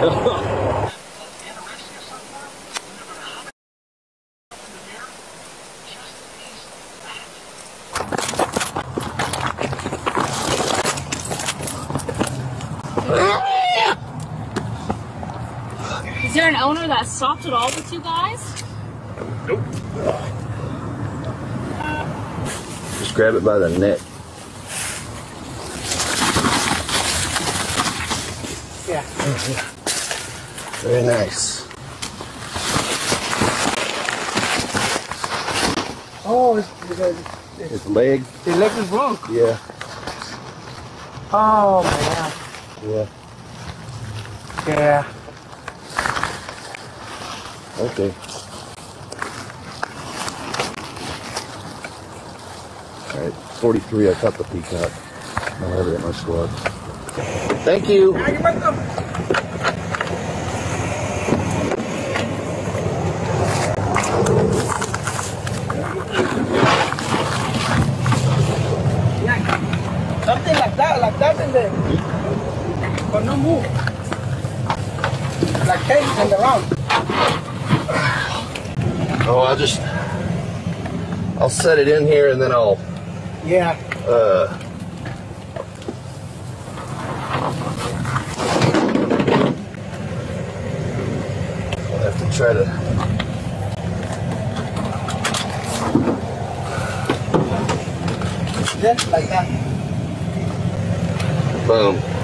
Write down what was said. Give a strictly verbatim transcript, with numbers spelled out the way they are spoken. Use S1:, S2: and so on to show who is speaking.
S1: Is there an owner that stopped at all with you guys?
S2: Nope.
S3: Just grab it by the neck.
S4: Yeah.
S3: Very nice.
S4: Oh, it's, it's, it's,
S3: His leg?
S4: his leg is broke.
S3: Yeah.
S4: Oh, man.
S3: Yeah.
S4: Yeah.
S3: Okay. Alright, forty-three, I caught the peacock. I'll have it at my squad. Thank you.
S4: Yeah, you're welcome. Yeah. Something like that, like that in there. But no move. Like cake and around.
S3: Oh, I'll just, I'll set it in here and then I'll,
S4: Yeah.
S3: uh, I'll have to try to,
S4: Yeah, like that.
S3: boom.